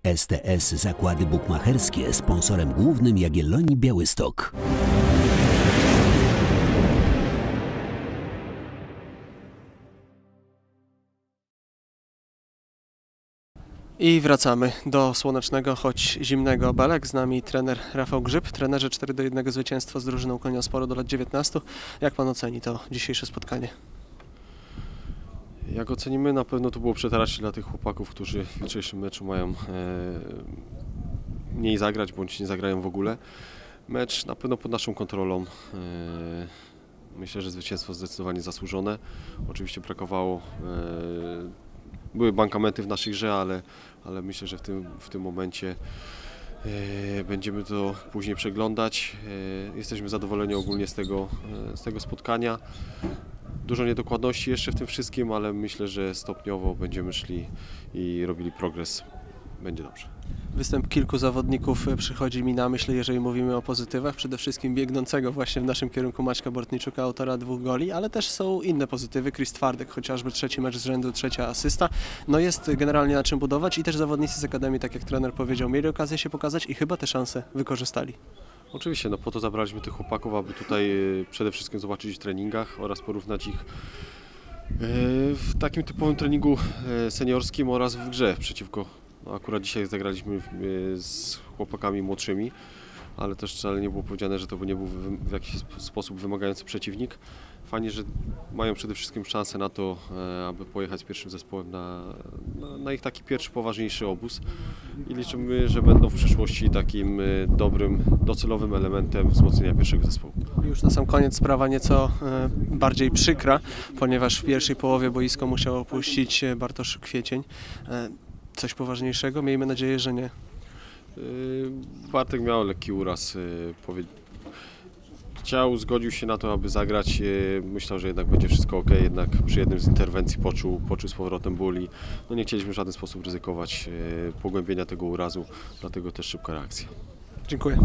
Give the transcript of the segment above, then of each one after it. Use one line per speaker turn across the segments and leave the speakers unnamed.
STS Zakłady Bukmacherskie, sponsorem głównym Jagiellonii Białystok.
I wracamy do słonecznego, choć zimnego Belek. Z nami trener Rafał Grzyb. Trenerze, 4-1 zwycięstwo z drużyną Koniosporu do lat 19. Jak pan oceni to dzisiejsze spotkanie?
Jak ocenimy, na pewno to było przetarcie dla tych chłopaków, którzy w jutrzejszym meczu mają mniej zagrać, bądź nie zagrają w ogóle. Mecz na pewno pod naszą kontrolą. Myślę, że zwycięstwo zdecydowanie zasłużone. Oczywiście brakowało, były mankamenty w naszej grze, ale myślę, że w tym momencie będziemy to później przeglądać. Jesteśmy zadowoleni ogólnie z tego spotkania. Dużo niedokładności jeszcze w tym wszystkim, ale myślę, że stopniowo będziemy szli i robili progres. Będzie dobrze.
Występ kilku zawodników przychodzi mi na myśl, jeżeli mówimy o pozytywach. Przede wszystkim biegnącego właśnie w naszym kierunku Maćka Bortniczuka, autora 2 goli, ale też są inne pozytywy. Chris Twardek, chociażby 3. mecz z rzędu, 3. asysta. No jest generalnie na czym budować i też zawodnicy z Akademii, tak jak trener powiedział, mieli okazję się pokazać i chyba te szanse wykorzystali.
Oczywiście, no po to zabraliśmy tych chłopaków, aby tutaj przede wszystkim zobaczyć w treningach oraz porównać ich w takim typowym treningu seniorskim oraz w grze przeciwko. No akurat dzisiaj zagraliśmy z chłopakami młodszymi, ale też wcale nie było powiedziane, że to nie był w jakiś sposób wymagający przeciwnik. Fajnie, że mają przede wszystkim szansę na to, aby pojechać z pierwszym zespołem na ich taki pierwszy, poważniejszy obóz i liczymy, że będą w przyszłości takim dobrym, docelowym elementem wzmocnienia pierwszego zespołu.
Już na sam koniec sprawa nieco bardziej przykra, ponieważ w pierwszej połowie boisko musiał opuścić Bartosz Kwiecień. Coś poważniejszego? Miejmy nadzieję, że nie.
Bartek miał lekki uraz. Zgodził się na to, aby zagrać. Myślał, że jednak będzie wszystko ok, jednak przy jednym z interwencji poczuł z powrotem ból i no nie chcieliśmy w żaden sposób ryzykować pogłębienia tego urazu, dlatego też szybka reakcja.
Dziękuję.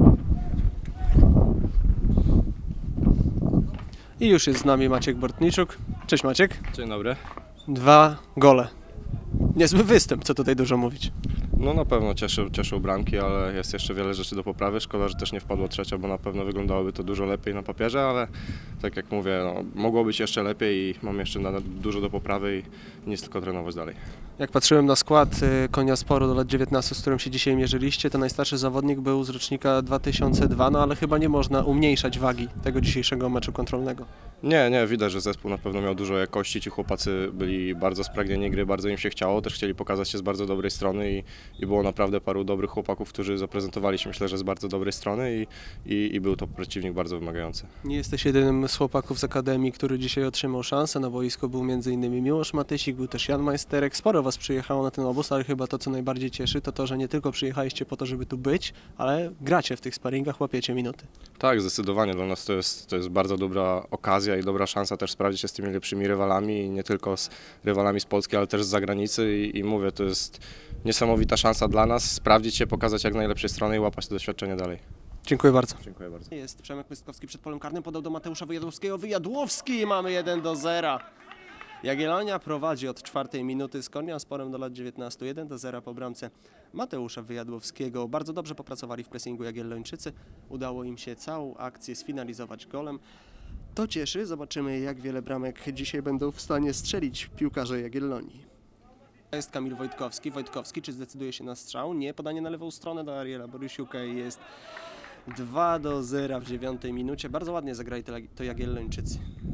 I już jest z nami Maciek Bortniczuk. Cześć Maciek.
Dzień dobry.
2 gole. Niezły występ, co tutaj dużo mówić.
No na pewno cieszą bramki, ale jest jeszcze wiele rzeczy do poprawy. Szkoda, że też nie wpadła trzecia, bo na pewno wyglądałoby to dużo lepiej na papierze, ale tak jak mówię, no, mogło być jeszcze lepiej i mam jeszcze dużo do poprawy i nic tylko trenować dalej.
Jak patrzyłem na skład Koniosporu do lat 19, z którym się dzisiaj mierzyliście, to najstarszy zawodnik był z rocznika 2002, no ale chyba nie można umniejszać wagi tego dzisiejszego meczu kontrolnego.
Nie, widać, że zespół na pewno miał dużo jakości, ci chłopacy byli bardzo spragnieni gry, bardzo im się chciało, też chcieli pokazać się z bardzo dobrej strony i było naprawdę paru dobrych chłopaków, którzy zaprezentowali się, myślę, że z bardzo dobrej strony i był to przeciwnik bardzo wymagający.
Nie jesteś jedynym z chłopaków z Akademii, który dzisiaj otrzymał szansę. Na boisku był m.in. Miłosz Matysik, był też Jan Majsterek. Sporo was przyjechało na ten obóz, ale chyba to, co najbardziej cieszy, to to, że nie tylko przyjechaliście po to, żeby tu być, ale gracie w tych sparingach, łapiecie minuty. Tak,
zdecydowanie. Dla nas to jest bardzo dobra okazja i dobra szansa też sprawdzić się z tymi lepszymi rywalami i nie tylko z rywalami z Polski, ale też z zagranicy i mówię, to jest niesamowita szansa dla nas, sprawdzić się, pokazać jak najlepszej strony i łapać to doświadczenie dalej.
Dziękuję bardzo.
Dziękuję bardzo.
Jest Przemek Mystkowski przed polem karnym, podał do Mateusza Wyjadłowskiego. Wyjadłowski, mamy 1-0. Jagiellonia prowadzi od 4 minuty z Koniosporem do lat 19, 1-0 po bramce Mateusza Wyjadłowskiego. Bardzo dobrze popracowali w pressingu Jagiellończycy. Udało im się całą akcję sfinalizować golem. To cieszy. Zobaczymy, jak wiele bramek dzisiaj będą w stanie strzelić piłkarze Jagiellonii. Jest Kamil Wojtkowski. Wojtkowski, czy zdecyduje się na strzał? Nie. Podanie na lewą stronę do Ariela Borysiuka i jest 2-0 w 9 minucie. Bardzo ładnie zagrali to Jagiellończycy.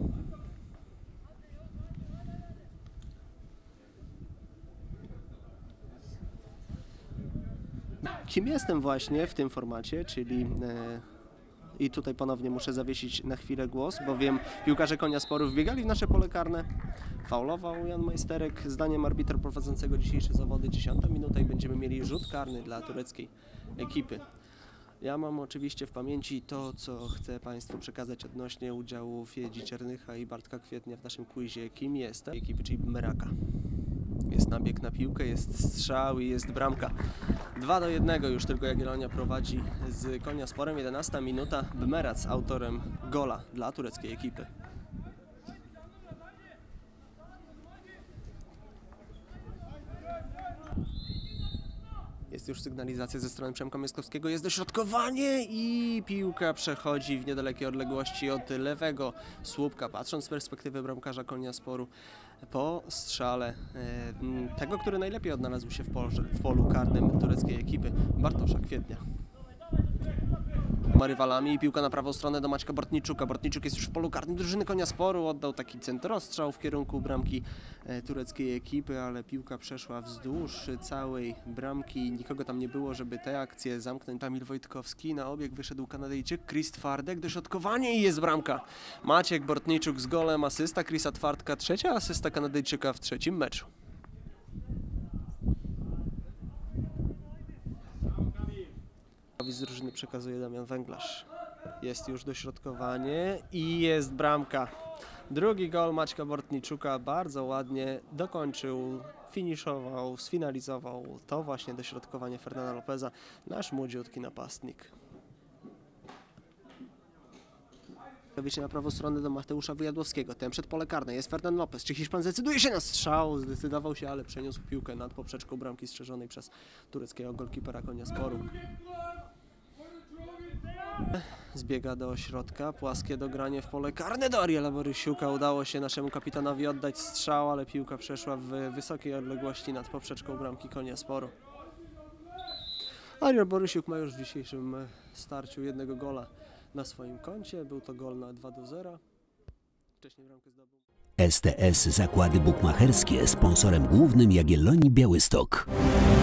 Kim jestem właśnie w tym formacie, czyli i tutaj ponownie muszę zawiesić na chwilę głos, bowiem piłkarze Koniosporu wbiegali w nasze pole karne. Faulował Jan Majsterek, zdaniem arbitra prowadzącego dzisiejsze zawody. 10 minuta i będziemy mieli rzut karny dla tureckiej ekipy. Ja mam oczywiście w pamięci to, co chcę Państwu przekazać odnośnie udziału Fiedzi Czernycha i Bartka Kwietnia w naszym quizie. Kim jest ekipy, czyli Meraka. Jest nabieg na piłkę, jest strzał i jest bramka. 2-1 już tylko Jagiellonia prowadzi z Koniosporem. 11 minuta. Bmerac autorem gola dla tureckiej ekipy. Jest już sygnalizacja ze strony Przemka Mieskowskiego, jest dośrodkowanie i piłka przechodzi w niedalekiej odległości od lewego słupka. Patrząc z perspektywy bramkarza Konyasporu, po strzale tego, który najlepiej odnalazł się w polu karnym tureckiej ekipy, Bartosza Kwietnia. Rywalami i piłka na prawą stronę do Maćka Bortniczuka. Bortniczuk jest już w polu karnym drużyny Konyasporu, oddał taki centrostrzał w kierunku bramki tureckiej ekipy, ale piłka przeszła wzdłuż całej bramki. Nikogo tam nie było, żeby tę akcję zamknąć. Tamil Wojtkowski, na obieg wyszedł Kanadyjczyk Chris Twardek, dośrodkowanie i jest bramka. Maciek Bortniczuk z golem, asysta Chrisa Twardka, trzecia asysta Kanadyjczyka w trzecim meczu. Z drużyny przekazuje Damian Węglarz. Jest już dośrodkowanie i jest bramka. Drugi gol Maćka Bortniczuka, bardzo ładnie dokończył, finiszował, sfinalizował to właśnie dośrodkowanie Fernanda Lopeza, nasz młodziutki napastnik. Na prawą stronę do Mateusza Wyjadłowskiego, ten przed pole karne, jest Fernand Lopez. Czy Hiszpan zdecyduje się na strzał? Zdecydował się, ale przeniósł piłkę nad poprzeczką bramki strzeżonej przez tureckiego golkipera Konyasporu. Zbiega do środka, płaskie dogranie w pole karne do Ariela Borysiuka. Udało się naszemu kapitanowi oddać strzał, ale piłka przeszła w wysokiej odległości nad poprzeczką bramki Konyasporu. Ariel Borysiuk ma już w dzisiejszym starciu jednego gola na swoim koncie. Był to gol na 2-0. Wcześniej bramkę zdobył.
STS Zakłady Bukmacherskie, sponsorem głównym Jagiellonii Białystok.